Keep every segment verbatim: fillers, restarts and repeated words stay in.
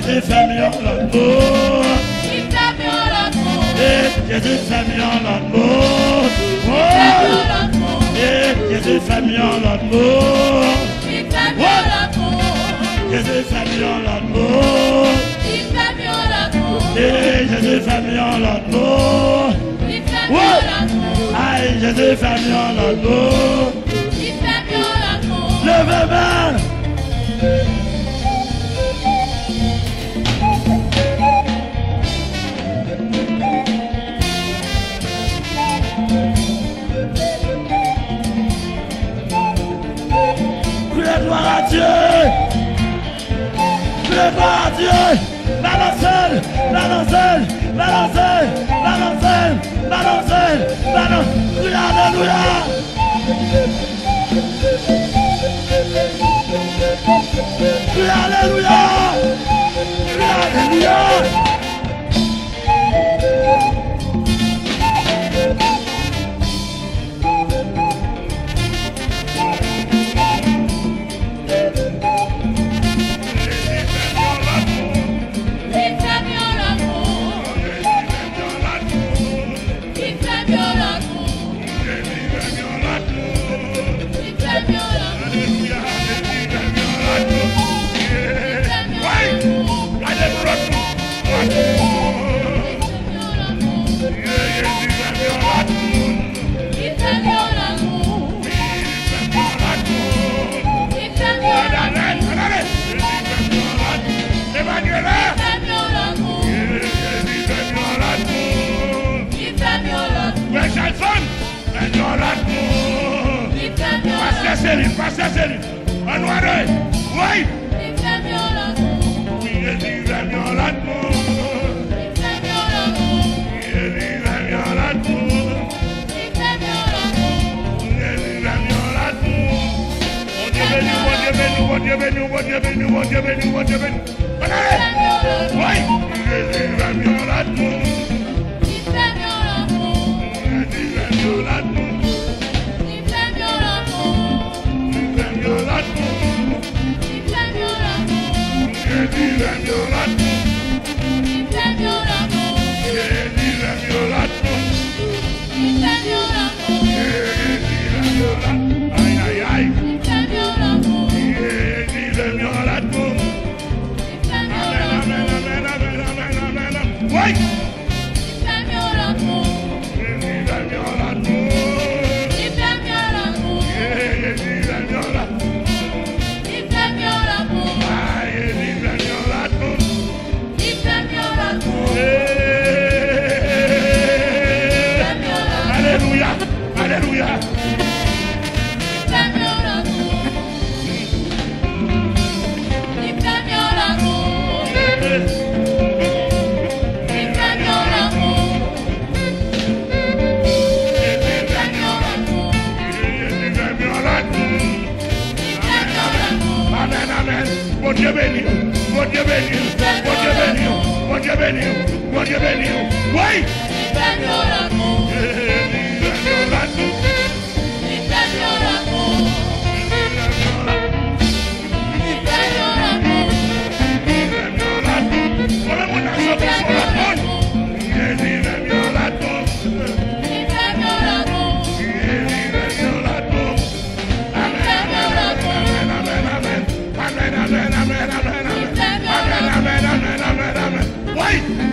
Jésus fait mieux l'amour. Jésus fait mieux l'amour. Jésus fait mieux l'amour. Jésus fait mieux l'amour. Jésus fait mieux l'amour. Aïe, Jésus fait mieux l'amour. Levez main. Gloire à Dieu. Gloire à Dieu. Balancez, balancez, balancez, balancez, balancez, balancez. Alléluia. Alléluia. Alléluia. Céline, pasteur Céline, en noir, oui. Oui, il fait mieux l'amour. Oui, il fait mieux l'amour. Il fait mieux l'amour. Il fait mieux l'amour. Il fait mieux l'amour. Il fait mieux l'amour. Mon Dieu béni, mon Dieu béni, mon Dieu béni, mon Dieu béni, mon Dieu béni, mon Dieu béni. Oui, il fait mieux l'amour. Il fait mieux l'amour. Il fait mieux l'amour. Mon Dieu béni, mon Dieu béni, mon Dieu béni, mon Dieu béni, mon Dieu béni. Oui. Il fait mieux l'amour. Il fait mieux l'amour. Il fait mieux l'amour. Il fait mieux l'amour. Il fait mieux l'amour. Voilà mon argent sur la porte. Il fait mieux l'amour. Il fait mieux l'amour. Il fait mieux l'amour. Amen, amen, amen, amen. Amen, amen, amen, amen, amen, amen, amen, amen, amen. Oui.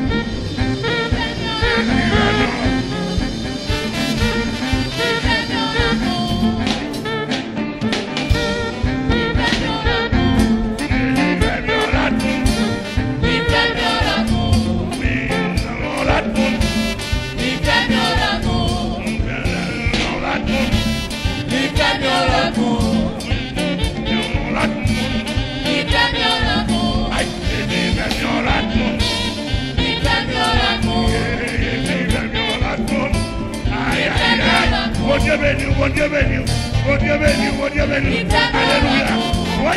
Mon Dieu béni, mon Dieu béni, mon Dieu béni, mon Dieu béni. Alléluia. Oui.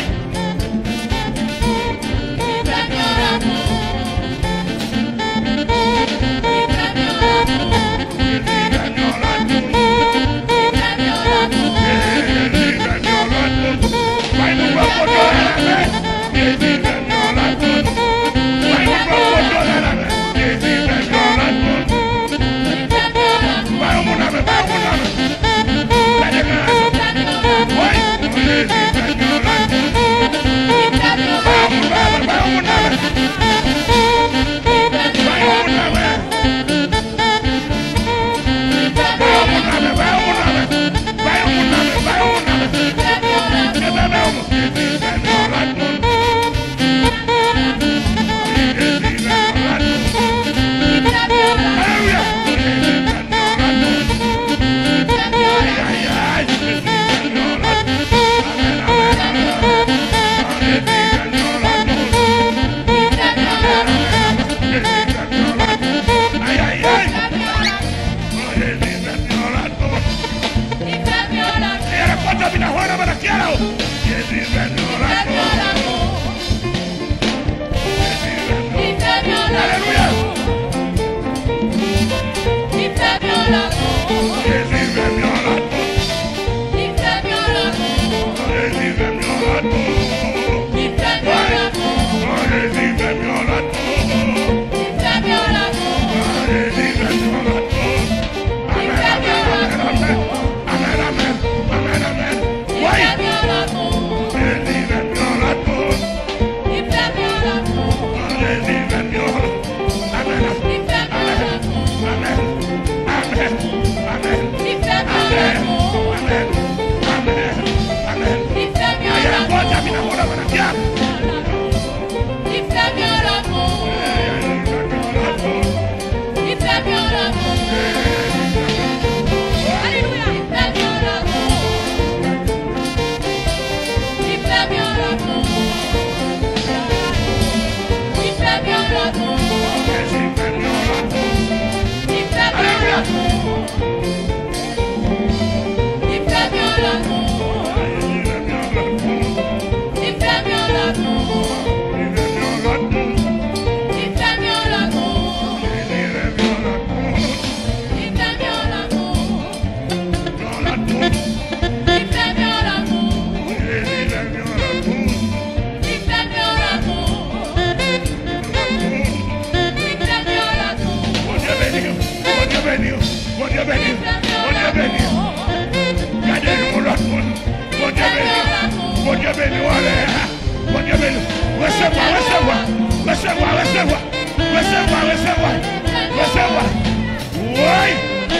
Dieu béni, allez. Bon Dieu béni. Recevoir, recevoir, recevoir, recevoir, recevoir, recevoir, recevoir. Oui.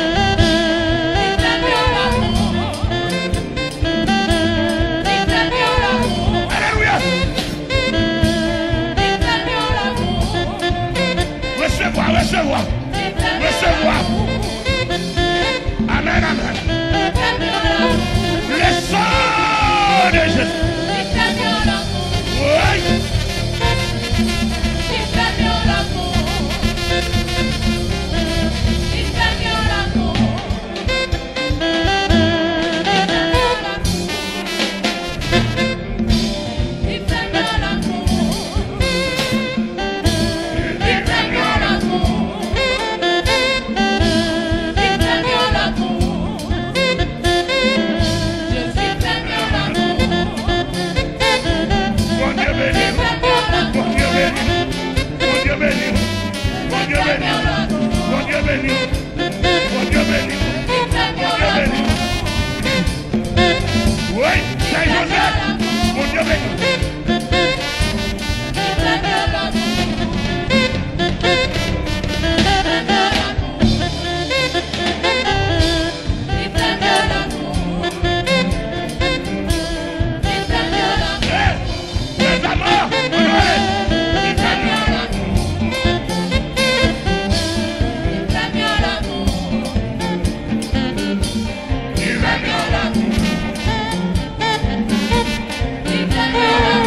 Alléluia. Recevoir, recevoir, recevoir. Amen, amen. Le sang de Jésus. Oui. Oui, c'est Joseph. Mon Dieu béni. Les amants, Amen.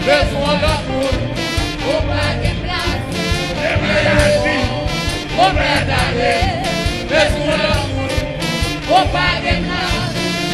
besoin d'amour, au pas de place. Des maladies, Au père d'aller, besoin d'amour, au pas de place.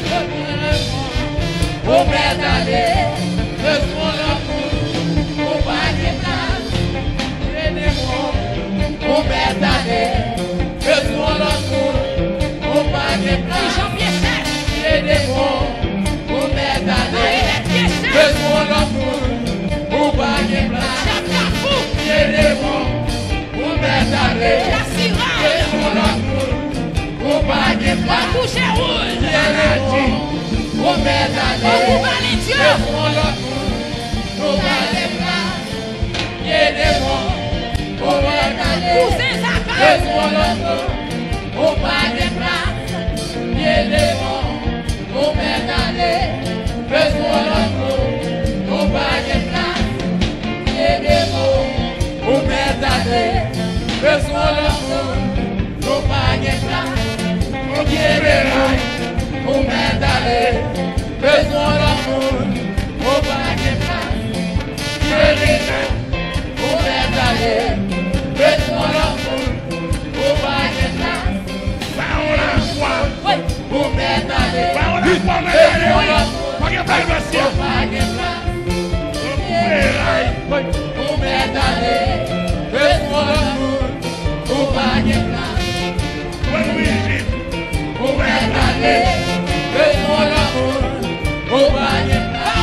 Au père d'aller, besoin d'amour, au pas de place. Aidez-moi, au père d'aller, besoin d'amour, au pas de place. Aidez-moi, au père d'aller, besoin d'amour, au pas de place. Aidez-moi, au père d'aller, besoin d'amour, au pas de place. Aidez-moi, au père d'aller, besoin d'amour, au pas de place. Aidez-moi, au père d'aller, besoin d'amour, au pas de place. Aidez-moi, au père d'aller, besoin d'amour, au pas de place. Aidez-moi, au père d'aller, besoin d'amour, au pas de place. Aidez-moi, au père d'aller, besoin d'amour, au pas de place. Aidez-moi, au père d'aller, besoin d'amour, au pas de place. parole à foi. Au père d'aller, Parole à foi, besoin mais allez, oui. d'amour, Pas de place, au monsieur. pas de place. Ferraille. Au père d'aller, besoin d'amour, au pas de place. Bonne Brigitte. Au père d'aller, besoin d'amour, au pas de place.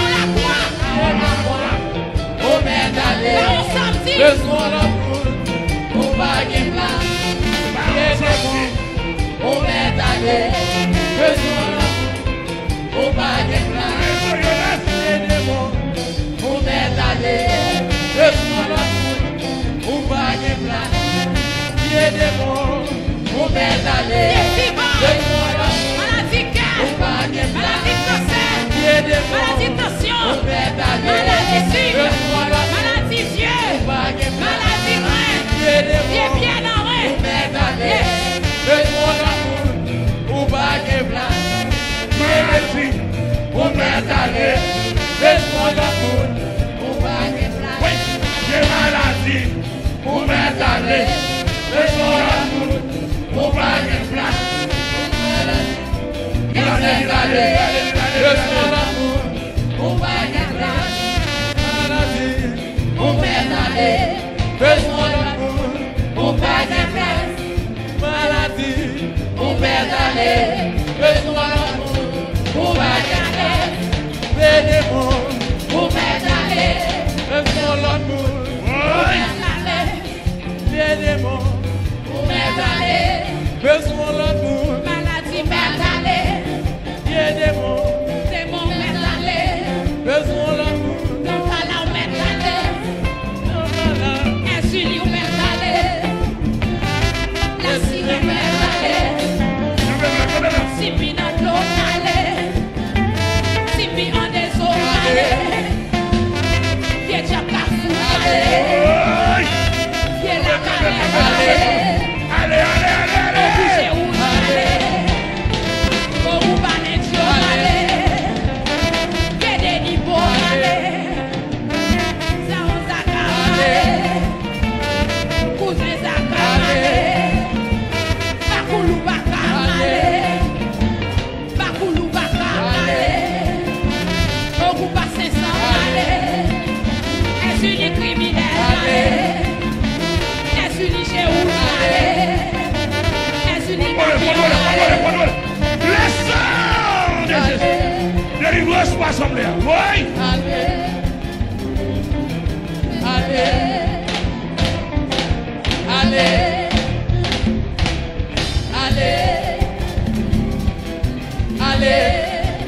Au père d'aller, besoin d'amour, au pas de place. Aidez-moi, au père d'aller, besoin d'amour, au pas de place. Aidez-moi, au père d'aller, besoin d'amour, au pas de place. Aidez-moi, au père d'aller, besoin d'amour, au pas de place. Aidez-moi, au père d'aller, besoin d'amour, au pas de place. Aidez-moi, au père d'aller, besoin d'amour, au pas de place. Maladie. Au père d'aller, besoin d'amour, au pas de place. Oui, j'ai maladie. Au père d'aller, besoin d'amour, au pas de place. Allez, allez, allez, Besoin d'amour, au pas de place. Maladie, au père d'aller, besoin d'amour, au pas de place. Maladie, au père d'aller, besoin d'amour, au pas de place. Aidez-moi, au père d'aller, besoin d'amour, Oui. aidez-moi, au père d'aller, besoin d'amour, aidez-moi, besoin d'amour, Oui. Allez, allez, allez, allez. Le sang de Jésus. Délivrance pour l'assemblée. Oui. Allez, allez, allez, allez, allez,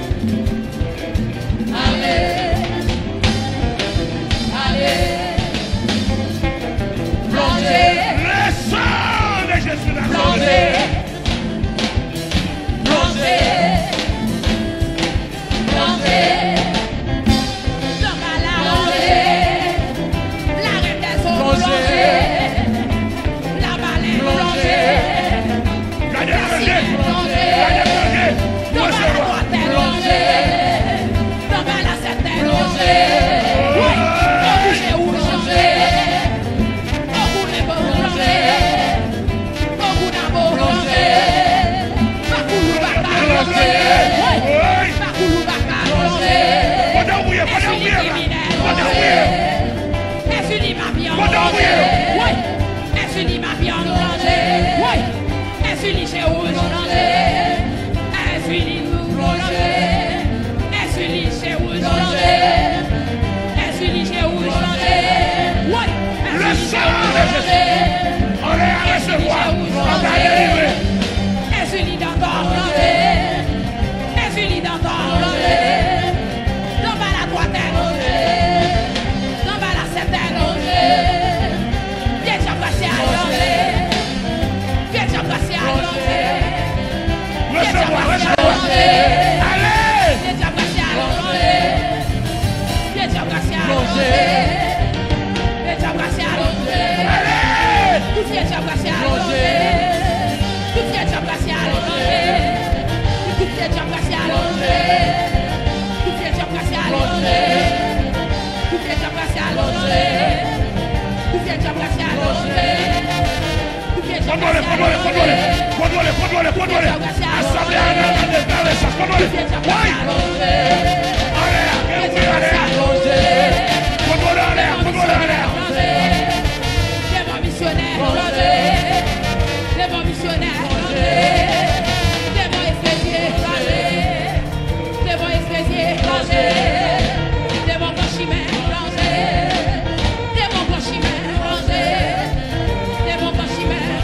allez, plongez, Le sang de Jésus. plongez, plongez, plongez, Insuline ma viande plongée. Oui. Insuline chez rouge plongée. Insuline plongée. Insuline chez rouge plongée. Insuline chez rouge plongée. Oui. Le sang de Jésus. On est à recevoir. On va délivrer. Insuline dans ton plongée. Insuline dans ton plongée. Dans la droite dans la septaine viens t'en passer à l'enlever. Viens t'en passer à l'enlever. Viens t'en passer à l'enlever. Allez! Viens t'en passer à l'enlever. Viens t'en passer à l'enlever. Viens t'en passer à l'enlever. Allez! Tout viens t'en passer à l'enlever. Tout viens t'en passer à l'enlever. Tout viens t'en passer à l'enlever. Tout viens t'en passer à l'enlever. Tout viens t'en passer à l'enlever. Tout viens t'en passer à l'enlever. Contrôlez, contrôlez, contrôlez, contrôlez, contrôlez, contrôlez. Assemblée à la main de Galles, contrôlez. Oui! Allez, allez, allez. Contrôlez, allez, contrôlez, allez. Des bons missionnaires, des bons missionnaires, des bons espéciers, des bons espéciers, des bons blanchiments, des bons blanchiments, des bons blanchiments,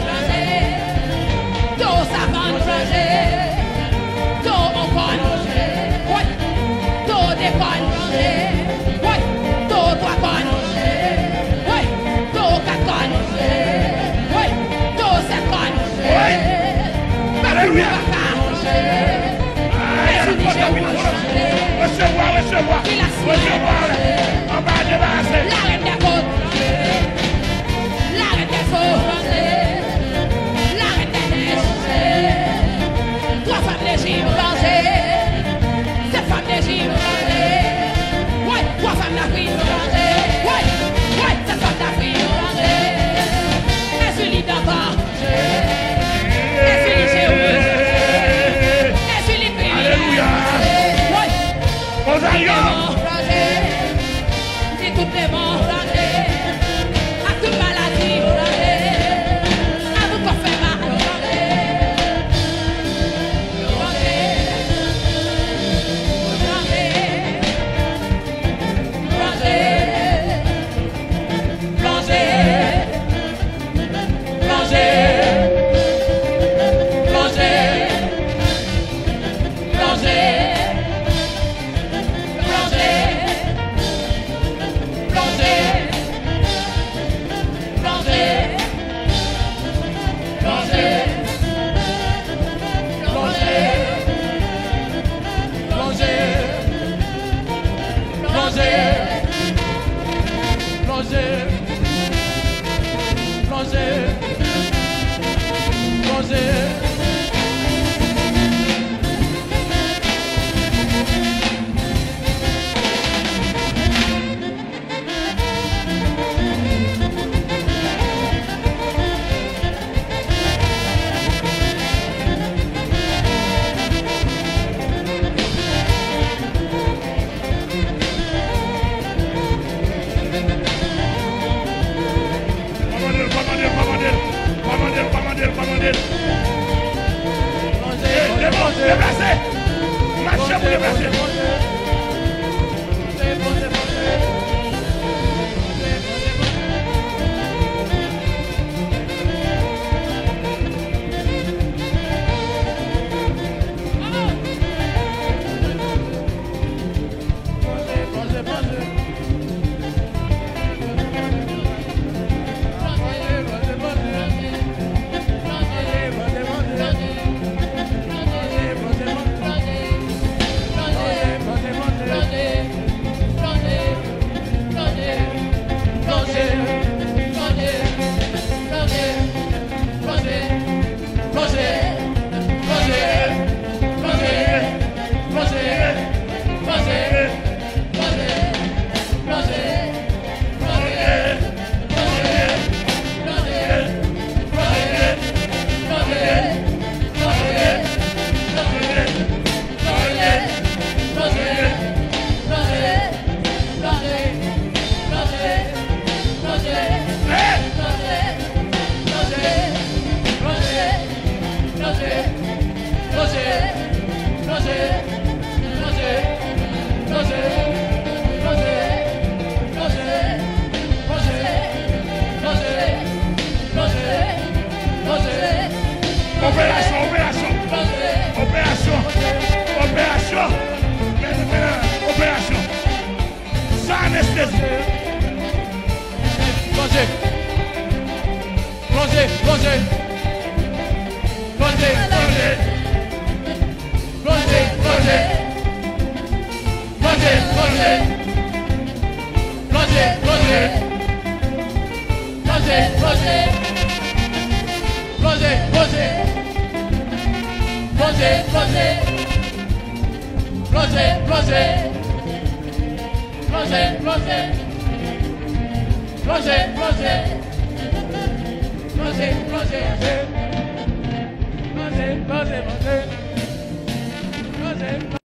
tout ça va changer, tout on va changer, oui, tout dépend changer, oui, tout doit changer, oui, tout quatre changer, oui, tout sept changer, Alléluia. Recevoir, Recevoir, recevoir. Recevoir. On va débarrasser. la reine des côtes, la reine des feux, la reine des neiges, trois femmes d'Égypte rangées, sept femmes d'Égypte rangées, ouais, trois femmes d'Afrique rangées, ouais, ouais, sept femmes d'Afrique rangées, insuline d'encore, insuline chez eux, insuline criminelle, Alléluia. ouais. Rosario. Et toutes les morts rangées, à toute maladie rangée, à tout corps fait mal rangé, plongé, plongé, plongé, plongé, plongé, plongé, plongé, plongé, plongez. Plongez, plongez. Plongez, plongez. Plongez, plongez. Plongez, plongez. Plongez, plongez. Plongez, plongez. Plongez, plongez. Plongez, plongez. Plongez, plongez. Plongez, plongez. Plongez, plongez. Plongez, plongez. Plongez, plongez, plongez. Plongez.